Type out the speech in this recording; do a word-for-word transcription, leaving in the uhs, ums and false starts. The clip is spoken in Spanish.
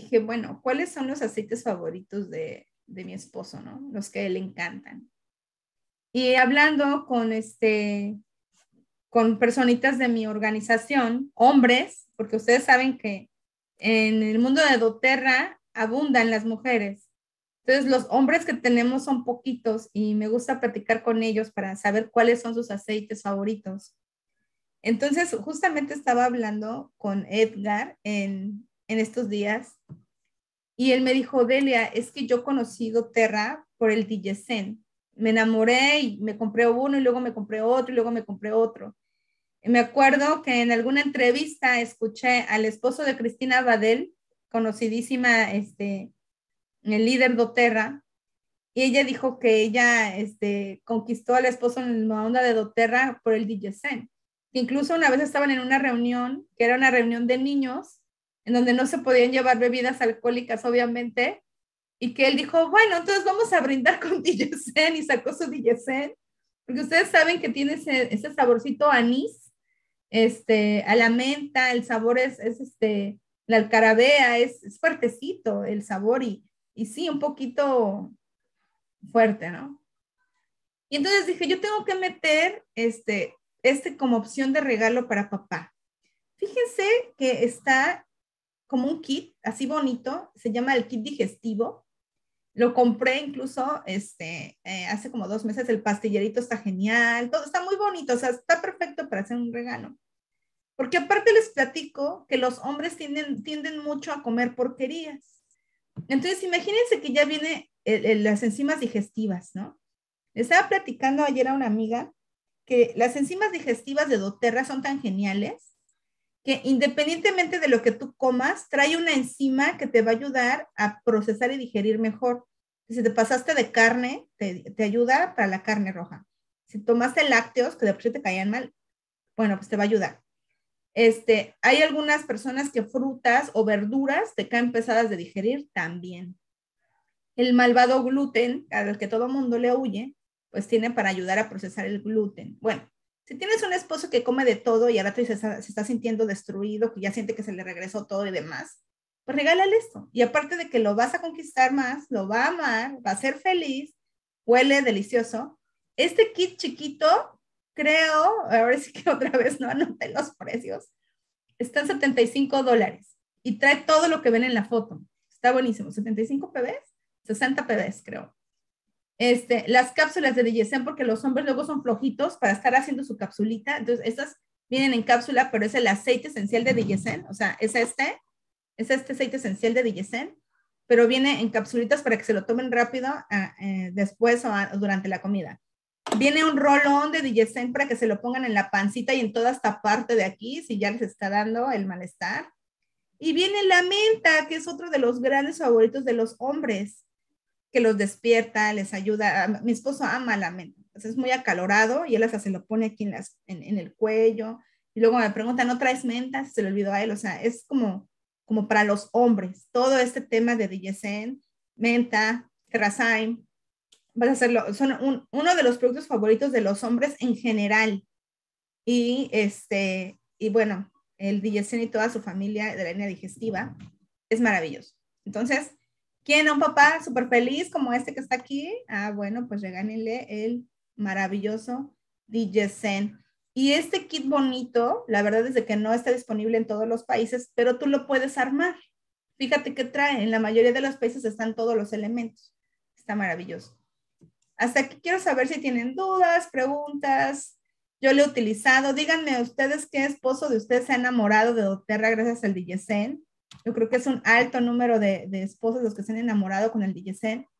dije, bueno, ¿cuáles son los aceites favoritos de, de mi esposo, no? Los que le encantan. Y hablando con este, con personitas de mi organización, hombres, porque ustedes saben que en el mundo de doTERRA abundan las mujeres. Entonces, los hombres que tenemos son poquitos y me gusta platicar con ellos para saber cuáles son sus aceites favoritos. Entonces, justamente estaba hablando con Edgar en, en estos días y él me dijo, Delia, es que yo conocí doTERRA por el DigeZen. Me enamoré y me compré uno y luego me compré otro y luego me compré otro. Y me acuerdo que en alguna entrevista escuché al esposo de Cristina Badel, conocidísima, este, el líder doTERRA, y ella dijo que ella este, conquistó al esposo en la onda de doTERRA por el DigeZen. Incluso una vez estaban en una reunión, que era una reunión de niños, en donde no se podían llevar bebidas alcohólicas, obviamente, y que él dijo, bueno, entonces vamos a brindar con DigeZen, y sacó su DigeZen, porque ustedes saben que tiene ese, ese saborcito anís, este, a la menta, el sabor es, es este, la alcarabea, es, es fuertecito el sabor, y, y sí, un poquito fuerte, ¿no? Y entonces dije, yo tengo que meter este, este como opción de regalo para papá. Fíjense que está como un kit así bonito, se llama el kit digestivo. Lo compré incluso este, eh, hace como dos meses, el pastillerito está genial, todo está muy bonito, o sea, está perfecto para hacer un regalo. Porque aparte les platico que los hombres tienden, tienden mucho a comer porquerías. Entonces, imagínense que ya viene el, el, las enzimas digestivas, ¿no? Le estaba platicando ayer a una amiga que las enzimas digestivas de doTERRA son tan geniales que independientemente de lo que tú comas, trae una enzima que te va a ayudar a procesar y digerir mejor. Si te pasaste de carne, te, te ayuda para la carne roja. Si tomaste lácteos, que de por sí te caían mal, bueno, pues te va a ayudar. Este, hay algunas personas que frutas o verduras te caen pesadas de digerir también. El malvado gluten, al que todo mundo le huye, pues tiene para ayudar a procesar el gluten. Bueno, si tienes un esposo que come de todo y ahora se está, se está sintiendo destruido, que ya siente que se le regresó todo y demás, pues regálale esto. Y aparte de que lo vas a conquistar más, lo va a amar, va a ser feliz, huele delicioso. Este kit chiquito, creo, ahora sí que otra vez no anoté los precios, están setenta y cinco dólares y trae todo lo que ven en la foto. Está buenísimo, setenta y cinco pbs, sesenta pbs creo. Este, las cápsulas de DigeZen, porque los hombres luego son flojitos para estar haciendo su capsulita, entonces estas vienen en cápsula, pero es el aceite esencial de DigeZen, o sea, es este, es este aceite esencial de DigeZen, pero viene en capsulitas para que se lo tomen rápido a, eh, después o, a, o durante la comida. Viene un roll-on de DigeZen para que se lo pongan en la pancita y en toda esta parte de aquí, si ya les está dando el malestar. Y viene la menta, que es otro de los grandes favoritos de los hombres, que los despierta, les ayuda. Mi esposo ama la menta, pues es muy acalorado y él hasta se lo pone aquí en, las, en, en el cuello. Y luego me pregunta, ¿no traes menta? Se le olvidó a él, o sea, es como, como para los hombres. Todo este tema de DigeZen, menta, Terrazyme, vas a hacerlo, son un, uno de los productos favoritos de los hombres en general. Y este, y bueno, el DigeZen y toda su familia de la línea digestiva es maravilloso. Entonces, ¿quién? ¿Un papá súper feliz como este que está aquí? Ah, bueno, pues regánenle el maravilloso DigeZen. Y este kit bonito, la verdad es de que no está disponible en todos los países, pero tú lo puedes armar. Fíjate que trae, en la mayoría de los países están todos los elementos. Está maravilloso. Hasta aquí quiero saber si tienen dudas, preguntas. Yo lo he utilizado. Díganme ustedes qué esposo de ustedes se ha enamorado de doTERRA gracias al DigeZen. Yo creo que es un alto número de, de esposos los que se han enamorado con el DigeZen.